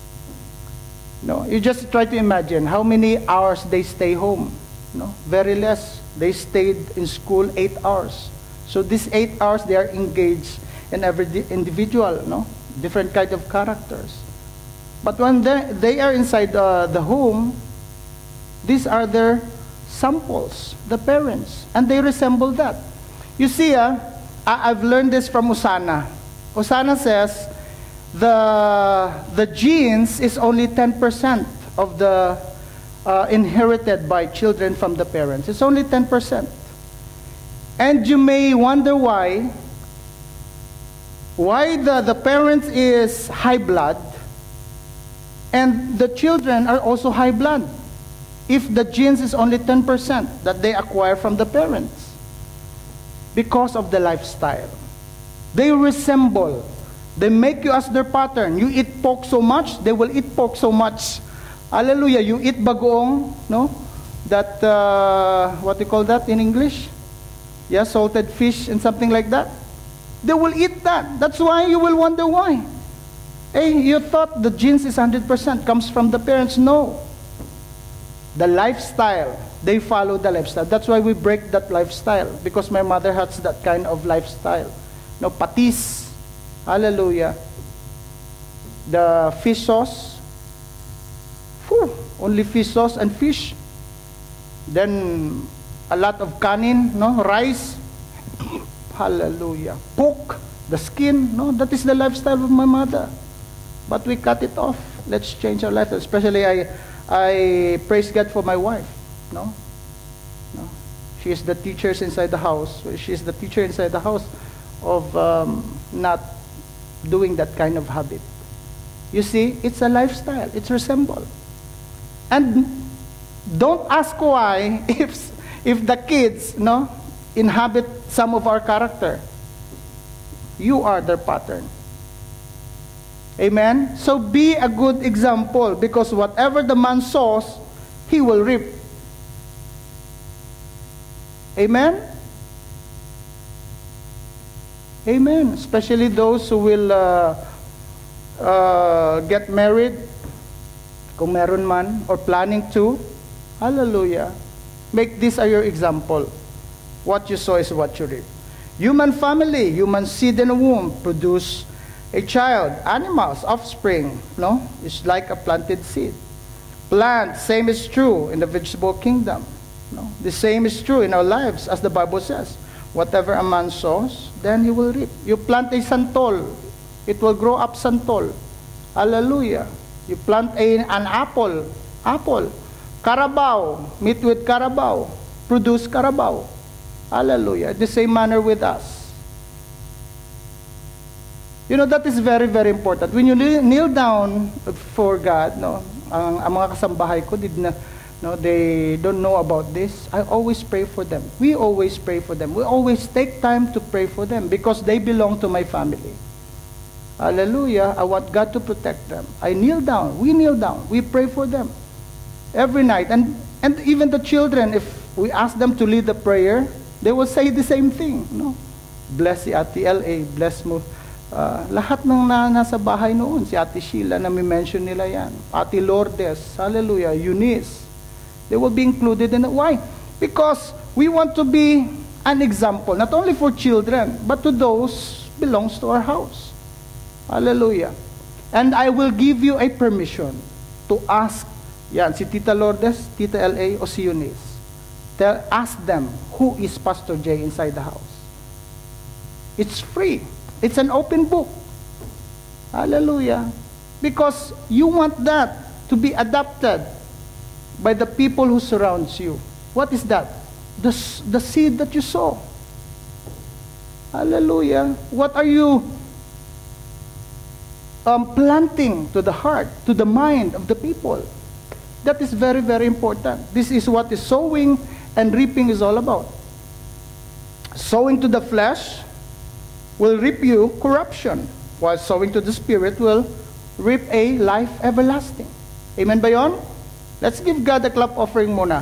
No, you just try to imagine how many hours they stay home. No, very less. They stayed in school eight hours. So these eight hours they are engaged in every individual, no, different kind of characters. But when they they are inside uh, the home, these are their samples, the parents, and they resemble that. You see, uh, I, I've learned this from Usana. Usana says, the the genes is only ten percent of the uh, inherited by children from the parents. It's only ten percent. And you may wonder why why the, the parents is high blood and the children are also high blood if the genes is only ten percent that they acquire from the parents, because of the lifestyle. They resemble. They make you as their pattern. You eat pork so much, they will eat pork so much. Hallelujah. You eat bagoong, no? That, uh, what do you call that in English? Yeah, salted fish and something like that. They will eat that. That's why you will wonder why. Hey, you thought the genes is one hundred percent comes from the parents. No. The lifestyle. They follow the lifestyle. That's why we break that lifestyle. Because my mother has that kind of lifestyle. No, patis. Hallelujah. The fish sauce. Whew, only fish sauce and fish. Then a lot of kanin, no, rice. Hallelujah. Pork, the skin, no, that is the lifestyle of my mother. But we cut it off. Let's change our life. Especially I, I praise God for my wife. No, no. She is the teacher inside the house. She is the teacher inside the house of um, not doing that kind of habit. You see, it's a lifestyle. It's resemble. And don't ask why if if the kids, no, inhabit some of our character, you are their pattern. Amen? So be a good example, because whatever the man sows, he will reap. Amen? Amen. Especially those who will uh, uh, get married, kung meron man, or planning to. Hallelujah. Make this your example. What you sow is what you reap. Human family, human seed in a womb produce a child. Animals, offspring, no? It's like a planted seed. Plant, same is true in the vegetable kingdom. No? The same is true in our lives, as the Bible says. Whatever a man sows, then he will reap. You plant a santol, it will grow up santol. Hallelujah. You plant a, an apple, apple. Carabao, meet with carabao, produce carabao. Hallelujah. The same manner with us. You know, that is very, very important. When you kneel down for God, no, ang, ang mga kasambahay ko, did na, no, they don't know about this. I always pray for them. We always pray for them. We always take time to pray for them because they belong to my family. Hallelujah. I want God to protect them. I kneel down. We kneel down. We pray for them every night. And, and even the children, if we ask them to lead the prayer, they will say the same thing. No? Bless si Ate L A. Bless mo. Uh, lahat ng na, nasa bahay noon. Si Ate Sheila, na may mention nila yan. Ate Lourdes. Hallelujah. Eunice. They will be included in it. Why? Because we want to be an example, not only for children, but to those belongs to our house. Hallelujah. And I will give you a permission to ask, yan, si Tita Lourdes, Tita L A, o si Eunice. Tell, ask them, who is Pastor Jay inside the house? It's free. It's an open book. Hallelujah. Because you want that to be adopted by the people who surrounds you. What is that? The, the seed that you sow. Hallelujah. What are you um, planting to the heart, to the mind of the people? That is very, very important. This is what is sowing and reaping is all about. Sowing to the flesh will reap you corruption, while sowing to the Spirit will reap a life everlasting. Amen ba yun? Let's give God a clap offering muna.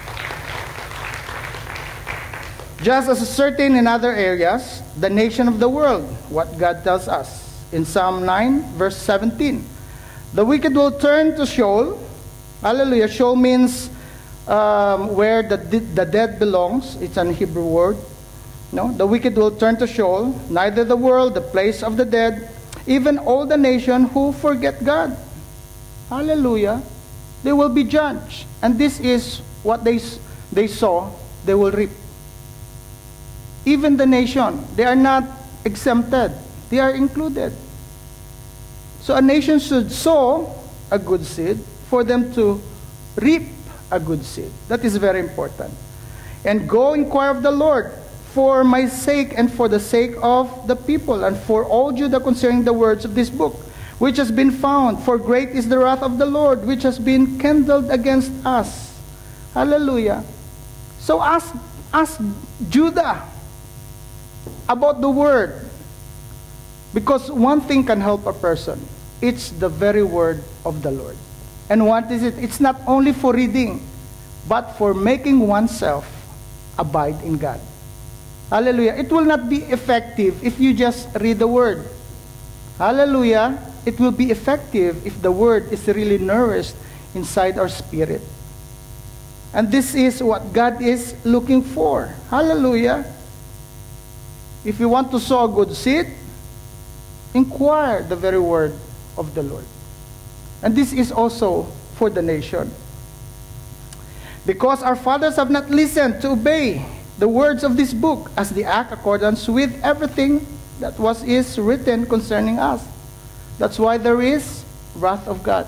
Just as certain in other areas, the nation of the world, what God tells us in Psalm nine, verse seventeen. The wicked will turn to Sheol. Hallelujah. Sheol means um, where the, the dead belongs. It's an Hebrew word. No? The wicked will turn to Sheol, neither the world, the place of the dead, even all the nation who forget God. Hallelujah. They will be judged. And this is what they, they saw, they will reap. Even the nation, they are not exempted. They are included. So a nation should sow a good seed for them to reap a good seed. That is very important. And go inquire of the Lord for my sake and for the sake of the people and for all Judah concerning the words of this book, which has been found. For great is the wrath of the Lord, which has been kindled against us. Hallelujah. So ask, ask Judah about the word. Because one thing can help a person. It's the very word of the Lord. And what is it? It's not only for reading, but for making oneself abide in God. Hallelujah. It will not be effective if you just read the word. Hallelujah. It will be effective if the word is really nourished inside our spirit. And this is what God is looking for. Hallelujah. If you want to sow a good seed, inquire the very word of the Lord. And this is also for the nation. Because our fathers have not listened to obey the words of this book as they act accordance with everything that was is written concerning us. That's why there is wrath of God.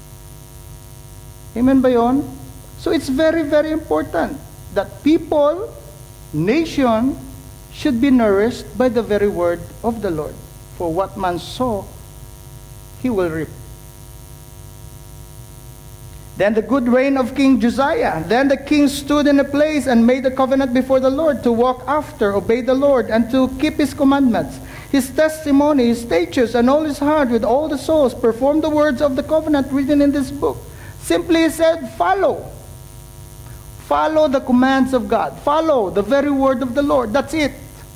Amen ba yun? So it's very, very important that people, nation, should be nourished by the very word of the Lord. For what man sow, he will reap. Then the good reign of King Josiah. Then the king stood in a place and made a covenant before the Lord to walk after, obey the Lord, and to keep his commandments, his testimony, his statutes, and all his heart with all the souls, perform the words of the covenant written in this book. Simply he said, follow. Follow the commands of God. Follow the very word of the Lord. That's it.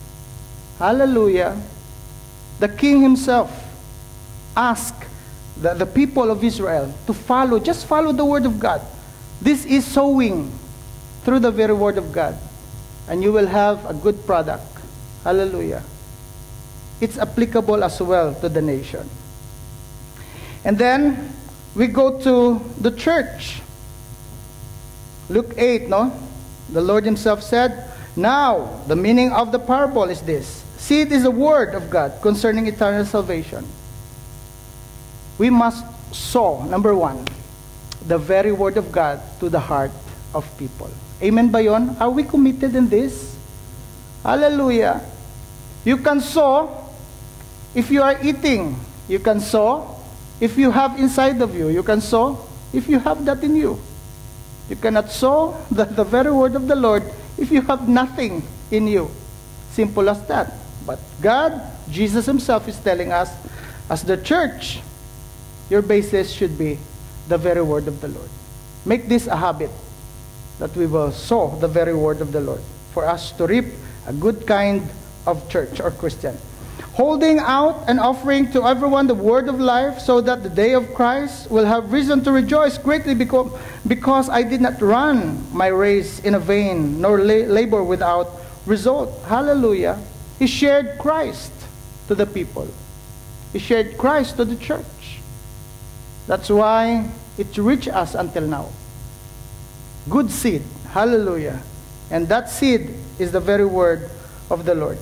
Hallelujah. The king himself asked the, the people of Israel to follow. Just follow the word of God. This is sowing through the very word of God. And you will have a good product. Hallelujah. It's applicable as well to the nation. And then we go to the church. Luke eight, no? The Lord himself said, now, the meaning of the parable is this. Seed is the word of God concerning eternal salvation. We must sow, number one, the very word of God to the heart of people. Amen ba yun? Are we committed in this? Hallelujah. You can sow if you are eating. You can sow if you have inside of you. You can sow if you have that in you. You cannot sow the, the very word of the Lord if you have nothing in you. Simple as that. But God, Jesus himself is telling us, as the church, your basis should be the very word of the Lord. Make this a habit, that we will sow the very word of the Lord, for us to reap a good kind of church or Christian. Holding out and offering to everyone the word of life, so that the day of Christ will have reason to rejoice greatly, because, because I did not run my race in a vain, nor la labor without result. Hallelujah. He shared Christ to the people. He shared Christ to the church. That's why it reached us until now. Good seed. Hallelujah. And that seed is the very word of the Lord.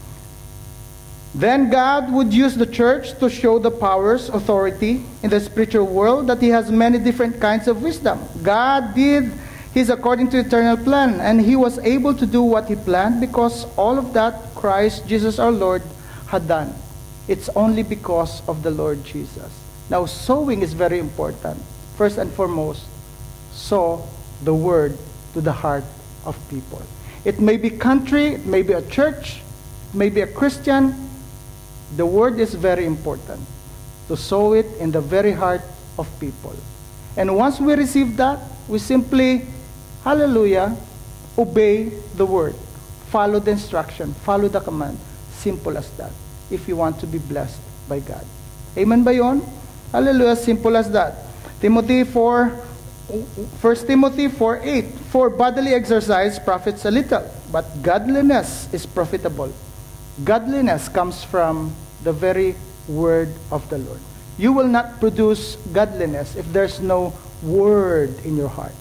Then God would use the church to show the powers, authority in the spiritual world, that he has many different kinds of wisdom. God did his according to eternal plan, and he was able to do what he planned because all of that Christ Jesus our Lord had done. It's only because of the Lord Jesus. Now, sowing is very important. First and foremost, sow the word to the heart of people. It may be country, it may be a church, it may be a Christian. The word is very important, to sow it in the very heart of people. And once we receive that, we simply, hallelujah, obey the word. Follow the instruction, follow the command. Simple as that, if you want to be blessed by God. Amen ba yun? Hallelujah, simple as that. Timothy four, First Timothy four eight, for bodily exercise profits a little, but godliness is profitable. Godliness comes from the very word of the Lord. You will not produce godliness if there's no word in your heart.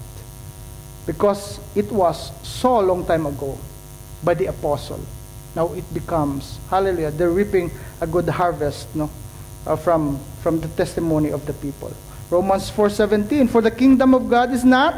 Because it was so long time ago by the apostle. Now it becomes, hallelujah, they're reaping a good harvest, no, uh, from, from the testimony of the people. Romans four seventeen, for the kingdom of God is not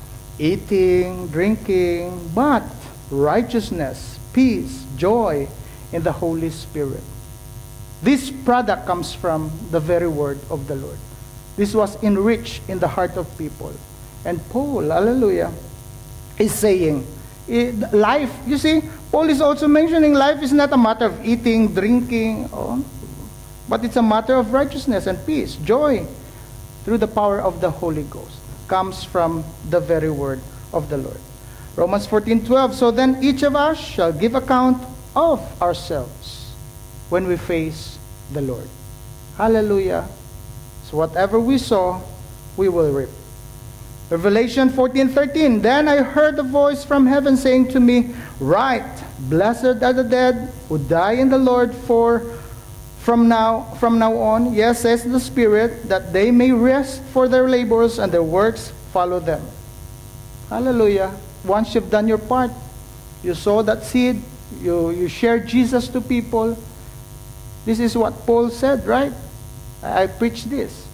eating, drinking, but righteousness, peace, joy in the Holy Spirit. This product comes from the very word of the Lord. This was enriched in the heart of people. And Paul, hallelujah, is saying, life, you see, Paul is also mentioning life is not a matter of eating, drinking, oh, but it's a matter of righteousness and peace, joy, through the power of the Holy Ghost. Comes from the very word of the Lord. Romans fourteen twelve, so then each of us shall give account of ourselves when we face the Lord. Hallelujah. So whatever we sow, we will reap. Revelation fourteen thirteen, then I heard a voice from heaven saying to me, write, blessed are the dead who die in the Lord, for from now from now on, yes, says the Spirit, that they may rest for their labors and their works follow them. Hallelujah. Once you've done your part, you sow that seed, you, you share Jesus to people. This is what Paul said, right? I, I preach this.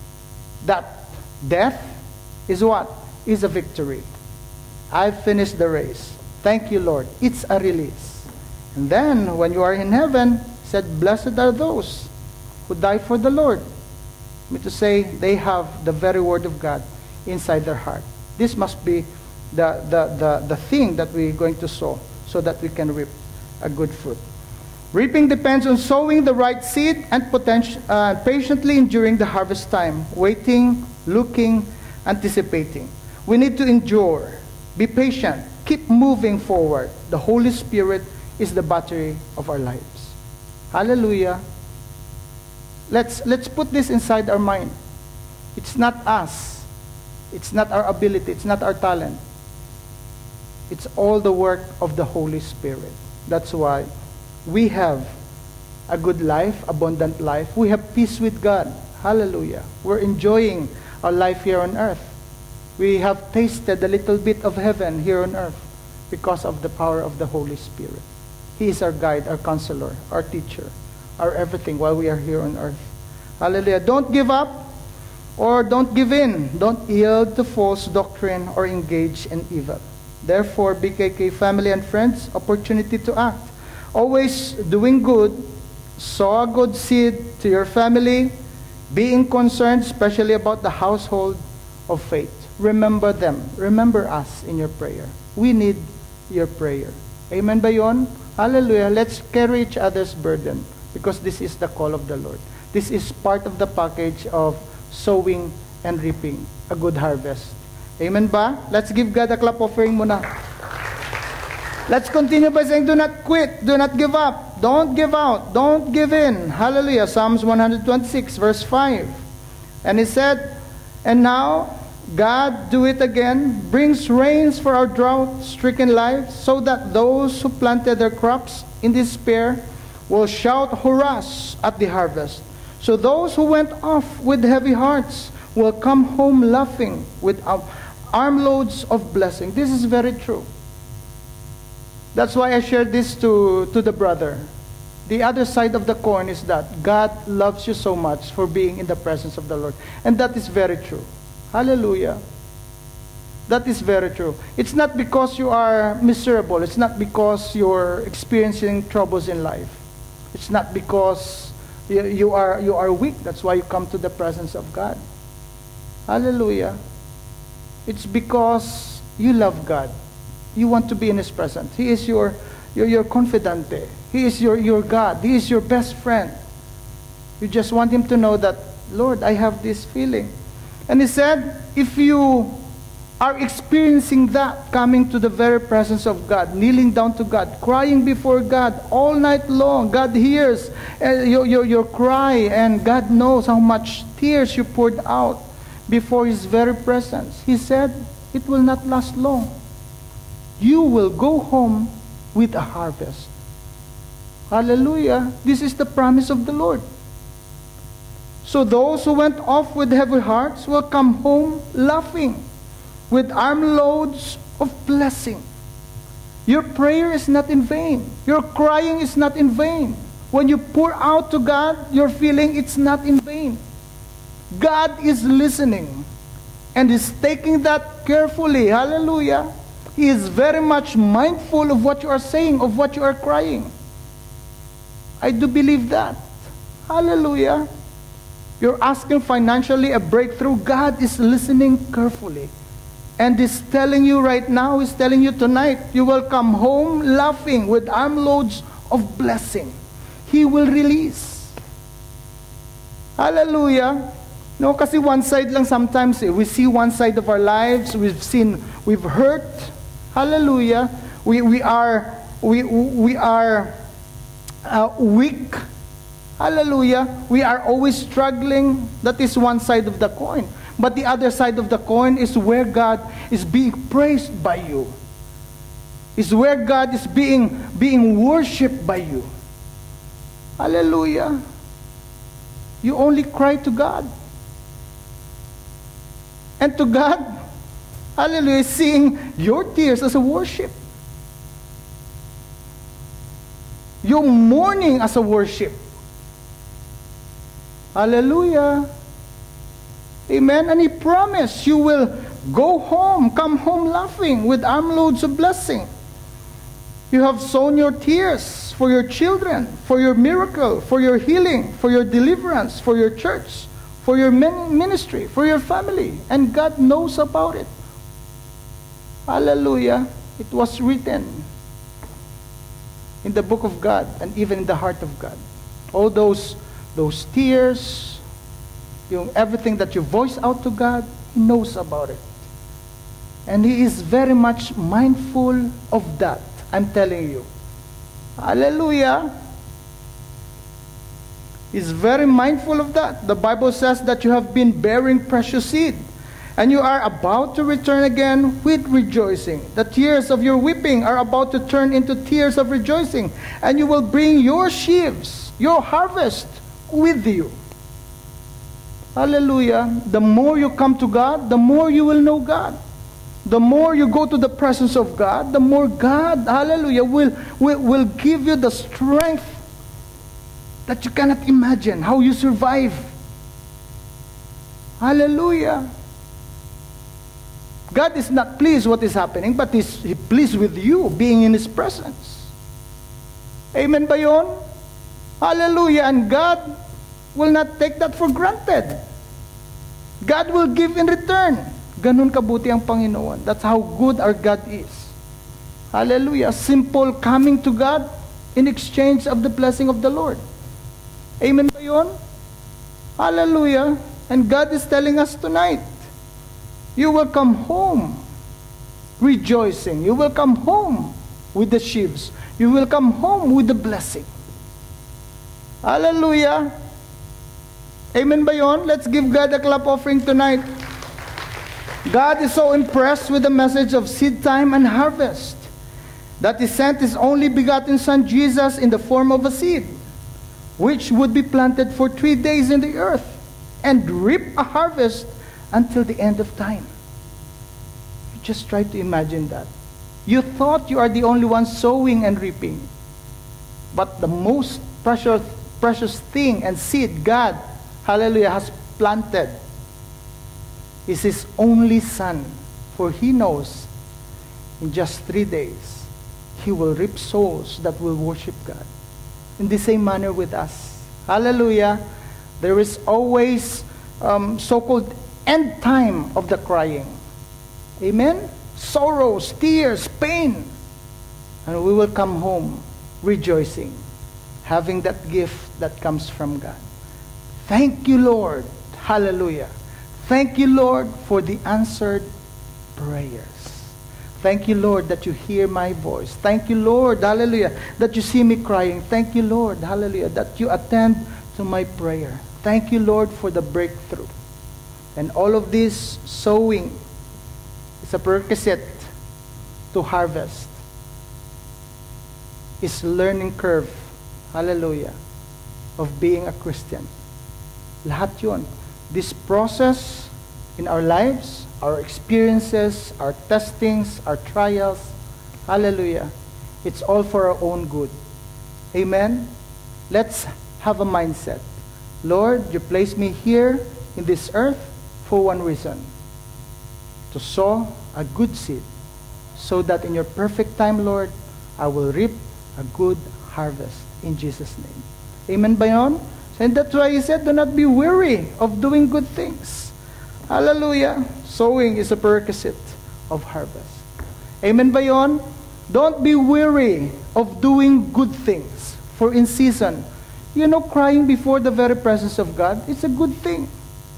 That death is what? Is a victory. I've finished the race. Thank you, Lord. It's a release. And then, when you are in heaven, said, blessed are those who die for the Lord. I mean to say, they have the very word of God inside their heart. This must be the, the, the, the thing that we're going to sow so that we can reap a good fruit. Reaping depends on sowing the right seed and potenti- uh, patiently enduring the harvest time, waiting, looking, anticipating. We need to endure, be patient, keep moving forward. The Holy Spirit is the battery of our lives. Hallelujah. Let's, let's put this inside our mind. It's not us. It's not our ability. It's not our talent. It's all the work of the Holy Spirit. That's why we have a good life, abundant life. We have peace with God. Hallelujah. We're enjoying our life here on earth. We have tasted a little bit of heaven here on earth because of the power of the Holy Spirit. He is our guide, our counselor, our teacher, our everything while we are here on earth. Hallelujah. Don't give up or don't give in. Don't yield to false doctrine or engage in evil. Therefore, B K K family and friends, opportunity to act. Always doing good, sow a good seed to your family, being concerned especially about the household of faith. Remember them. Remember us in your prayer. We need your prayer. Amen ba yun? Hallelujah. Let's carry each other's burden because this is the call of the Lord. This is part of the package of sowing and reaping a good harvest. Amen ba? Let's give God a clap offering muna. Let's continue by saying, do not quit, do not give up, don't give out, don't give in. Hallelujah. Psalms one twenty-six, verse five. And he said, and now God, do it again, brings rains for our drought-stricken lives, so that those who planted their crops in despair will shout hurrahs at the harvest. So those who went off with heavy hearts will come home laughing with armloads of blessing. This is very true. That's why I shared this to, to the brother. The other side of the coin is that God loves you so much for being in the presence of the Lord. And that is very true. Hallelujah. That is very true. It's not because you are miserable. It's not because you're experiencing troubles in life. It's not because you, you, are, you are weak. That's why you come to the presence of God. Hallelujah. It's because you love God. You want to be in His presence. He is your, your, your confidante. He is your, your God. He is your best friend. You just want Him to know that, Lord, I have this feeling. And He said, if you are experiencing that, coming to the very presence of God, kneeling down to God, crying before God all night long, God hears uh, your, your, your cry, and God knows how much tears you poured out before His very presence. He said, it will not last long. You will go home with a harvest. Hallelujah. This is the promise of the Lord. So those who went off with heavy hearts will come home laughing with armloads of blessing. Your prayer is not in vain. Your crying is not in vain. When you pour out to God, your feeling, it's not in vain. God is listening and is taking that carefully. Hallelujah. He is very much mindful of what you are saying, of what you are crying. I do believe that. Hallelujah. You're asking financially a breakthrough. God is listening carefully. And is telling you right now, is telling you tonight, you will come home laughing with armloads of blessing. He will release. Hallelujah. No, kasi one side lang sometimes. Eh. We see one side of our lives. We've seen, we've hurt. Hallelujah. We, we are, we, we are uh, weak. Hallelujah. We are always struggling. That is one side of the coin. But the other side of the coin is where God is being praised by you. Is where God is being, being worshipped by you. Hallelujah. You only cry to God. And to God, hallelujah, seeing your tears as a worship. Your mourning as a worship. Hallelujah. Amen. And He promised you will go home, come home laughing with armloads of blessing. You have sown your tears for your children, for your miracle, for your healing, for your deliverance, for your church, for your min- ministry, for your family, and God knows about it. Hallelujah. It was written in the book of God and even in the heart of God. All those, those tears, yung everything that you voice out to God, He knows about it. And He is very much mindful of that. I'm telling you. Hallelujah. He's very mindful of that. The Bible says that you have been bearing precious seed, and you are about to return again with rejoicing. The tears of your weeping are about to turn into tears of rejoicing, and you will bring your sheaves, your harvest, with you. Hallelujah. The more you come to God, the more you will know God. The more you go to the presence of God, the more God, hallelujah, will, will, will give you the strength that you cannot imagine how you survive. Hallelujah. God is not pleased what is happening, but He's He pleased with you being in His presence. Amen ba yun? Hallelujah. And God will not take that for granted. God will give in return. Ganun kabuti ang Panginoon. That's how good our God is. Hallelujah. Simple coming to God in exchange of the blessing of the Lord. Amen ba yun? Hallelujah. And God is telling us tonight, you will come home rejoicing. You will come home with the sheaves. You will come home with the blessing. Hallelujah. Amen ba yun? Let's give God a clap offering tonight. God is so impressed with the message of seed time and harvest that He sent His only begotten Son Jesus in the form of a seed, which would be planted for three days in the earth and reap a harvest until the end of time. You just try to imagine that. You thought you are the only one sowing and reaping, but the most precious, precious thing and seed God, hallelujah, has planted is His only Son, for He knows in just three days He will reap souls that will worship God. In the same manner with us. Hallelujah. There is always um, so-called end time of the crying. Amen? Sorrows, tears, pain. And we will come home rejoicing, having that gift that comes from God. Thank you, Lord. Hallelujah. Thank you, Lord, for the answered prayers. Thank you, Lord, that you hear my voice. Thank you, Lord, hallelujah, that you see me crying. Thank you, Lord, hallelujah, that you attend to my prayer. Thank you, Lord, for the breakthrough. And all of this sowing is a prerequisite to harvest. It's learning curve, hallelujah, of being a Christian. Lahat yun. This process in our lives, our experiences, our testings, our trials, hallelujah, it's all for our own good. Amen? Let's have a mindset. Lord, you placed me here in this earth for one reason, to sow a good seed, so that in your perfect time, Lord, I will reap a good harvest in Jesus' name. Amen ba yun? And that's why He said, do not be weary of doing good things. Hallelujah. Sowing is a prerequisite of harvest. Amen ba yun? Don't be weary of doing good things. For in season, you know, crying before the very presence of God, it's a good thing.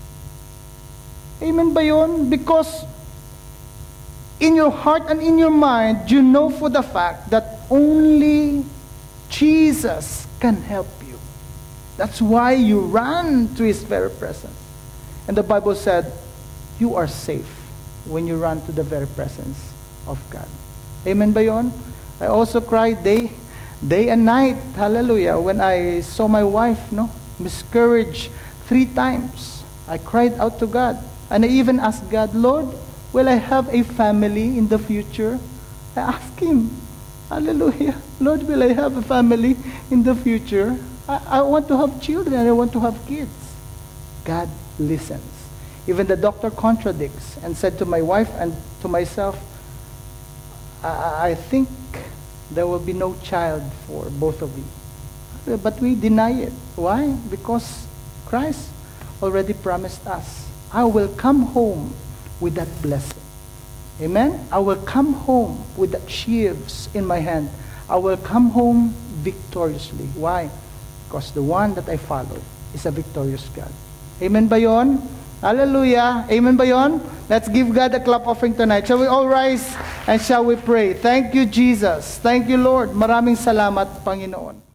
Amen ba yun? Because in your heart and in your mind, you know for the fact that only Jesus can help you. That's why you run to His very presence. And the Bible said, you are safe when you run to the very presence of God. Amen ba yun? I also cried day, day and night, hallelujah, when I saw my wife, no, miscarriage three times. I cried out to God. And I even asked God, Lord, will I have a family in the future? I asked Him, hallelujah, Lord, will I have a family in the future? I, I want to have children. I want to have kids. God listens. Even the doctor contradicts and said to my wife and to myself, I, I think there will be no child for both of you. But we deny it. Why? Because Christ already promised us. I will come home with that blessing. Amen? I will come home with that sheaves in my hand. I will come home victoriously. Why? Because the one that I follow is a victorious God. Amen ba yun? Hallelujah. Amen ba yun? Let's give God a clap offering tonight. Shall we all rise and shall we pray? Thank you, Jesus. Thank you, Lord. Maraming salamat, Panginoon.